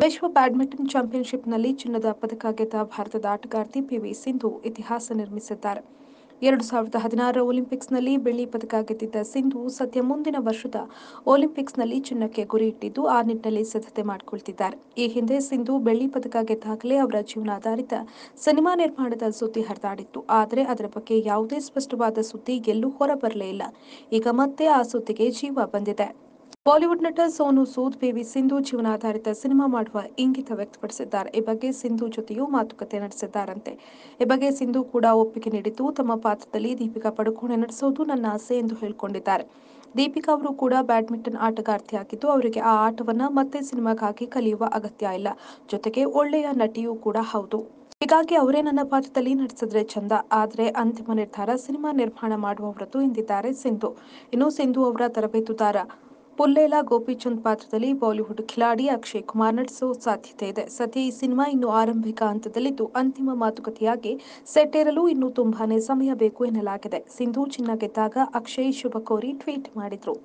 ವಿಶ್ವ ಬ್ಯಾಡ್ಮಿಂಟನ್ ಚಾಂಪಿಯನ್ಶಿಪ್ನಲ್ಲಿ ಚಿನ್ನದ ಪದಕ ಗೆದ್ದ ಭಾರತದ ಆಟಗಾರ್ತಿ ಪಿವಿ ಸಿಂಧು ಇತಿಹಾಸ ನಿರ್ಮಿಸಿದ್ದಾರೆ. 2016ರ ಒಲಿಂಪಿಕ್ಸ್ನಲ್ಲಿ ಬೆಳ್ಳಿ ಪದಕ ಗೆದ್ದಿದ್ದ ಸಿಂಧು ಸದ್ಯ ಮುಂದಿನ ವರ್ಷದ ಒಲಿಂಪಿಕ್ಸ್ನಲ್ಲಿ ಚಿನ್ನಕ್ಕೆ ಗುರಿ ಇಟ್ಟಿದ್ದು ಆ ನಿಟ್ಟಿನಲ್ಲಿ ಸಿದ್ಧತೆ ಮಾಡಿಕೊಳ್ತಿದ್ದಾರೆ. ಈ ಹಿಂದೆ ಸಿಂಧು ಬೆಳ್ಳಿ ಪದಕ ಗೆದ್ದಾಗಲೇ ಅವರ ಜೀವನಾಧಾರಿತ ಸಿನಿಮಾ ನಿರ್ಮಾಣದ ಸುದ್ದಿ ಹರಿದಾಡಿತ್ತು. ಆದರೆ ಅದರ ಬಗ್ಗೆ ಯಾವುದೇ ಸ್ಪಷ್ಟವಾದ ಸುದ್ದಿ ಎಲ್ಲೂ ಹೊರಬರಲೇ ಇಲ್ಲ. ಈಗ ಮತ್ತೆ ಆ ಸುದ್ದಿಗೆ ಜೀವ ಬಂದಿದೆ. ಬಾಲಿವುಡ್ ನಟ ಸೋನು ಸೂದ್ ಪಿವಿ ಸಿಂಧು ಜೀವನಾಧಾರಿತ ಸಿನಿಮಾ ಮಾಡುವ ಇಂಗಿತ ವ್ಯಕ್ತಪಡಿಸಿದ್ದಾರೆ. ಈ ಬಗ್ಗೆ ಸಿಂಧು ಜೊತೆಯೂ ಮಾತುಕತೆ ನಡೆಸಿದ್ದಾರಂತೆ. ಈ ಬಗ್ಗೆ ಸಿಂಧು ಕೂಡ ಒಪ್ಪಿಗೆ ನೀಡಿದ್ದು, ತಮ್ಮ ಪಾತ್ರದಲ್ಲಿ ದೀಪಿಕಾ ಪಡುಕೋಣೆ ನಡೆಸೋದು ನನ್ನ ಆಸೆ ಎಂದು ಹೇಳಿಕೊಂಡಿದ್ದಾರೆ. ದೀಪಿಕಾ ಅವರು ಕೂಡ ಬ್ಯಾಡ್ಮಿಂಟನ್ ಆಟಗಾರ್ತಿಯಾಗಿದ್ದು, ಅವರಿಗೆ ಆ ಆಟವನ್ನ ಮತ್ತೆ ಸಿನಿಮಾಗಾಗಿ ಕಲಿಯುವ ಅಗತ್ಯ ಇಲ್ಲ. ಜೊತೆಗೆ ಒಳ್ಳೆಯ ನಟಿಯೂ ಕೂಡ ಹೌದು. ಹೀಗಾಗಿ ಅವರೇ ನನ್ನ ಪಾತ್ರದಲ್ಲಿ ನಟಿಸಿದ್ರೆ ಚಂದ. ಆದರೆ ಅಂತಿಮ ನಿರ್ಧಾರ ಸಿನಿಮಾ ನಿರ್ಮಾಣ ಮಾಡುವವರದ್ದು ಎಂದಿದ್ದಾರೆ ಸಿಂಧು. ಇನ್ನು ಸಿಂಧು ಅವರ ತರಬೇತುದಾರ ಪುಲ್ಲೇಲ ಗೋಪಿಚಂದ್ ಪಾತ್ರದಲ್ಲಿ ಬಾಲಿವುಡ್ ಖಿಲಾಡಿ ಅಕ್ಷಯ್ ಕುಮಾರ್ ನಟಿಸುವ ಸಾಧ್ಯತೆ ಇದೆ. ಸದ್ಯ ಈ ಸಿನಿಮಾ ಇನ್ನು ಆರಂಭಿಕ ಹಂತದಲ್ಲಿದ್ದು, ಅಂತಿಮ ಮಾತುಕತೆಯಾಗಿ ಸೆಟ್ಟೇರಲು ಇನ್ನೂ ತುಂಬಾನೇ ಸಮಯ ಬೇಕು ಎನ್ನಲಾಗಿದೆ. ಸಿಂಧು ಚಿನ್ನ ಗೆದ್ದಾಗ ಅಕ್ಷಯ್ ಶುಭ ಕೋರಿ ಟ್ವೀಟ್ ಮಾಡಿದ್ರು.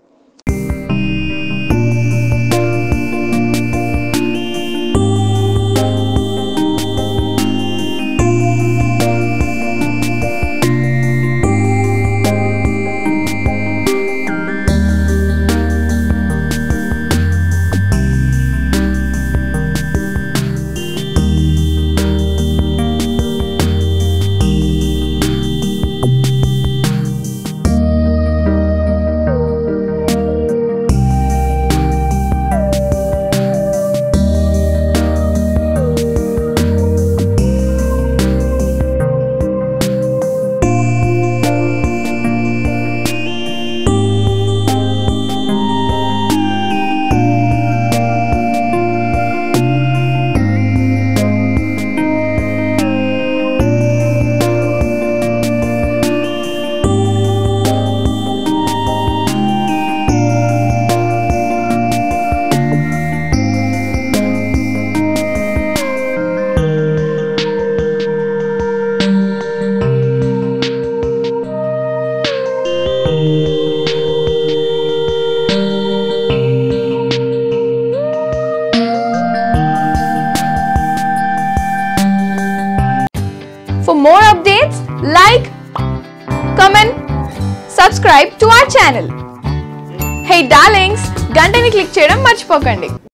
For more updates, like, comment, subscribe to our channel. Hey darlings, గంటని click చేయడం మర్చిపోకండి.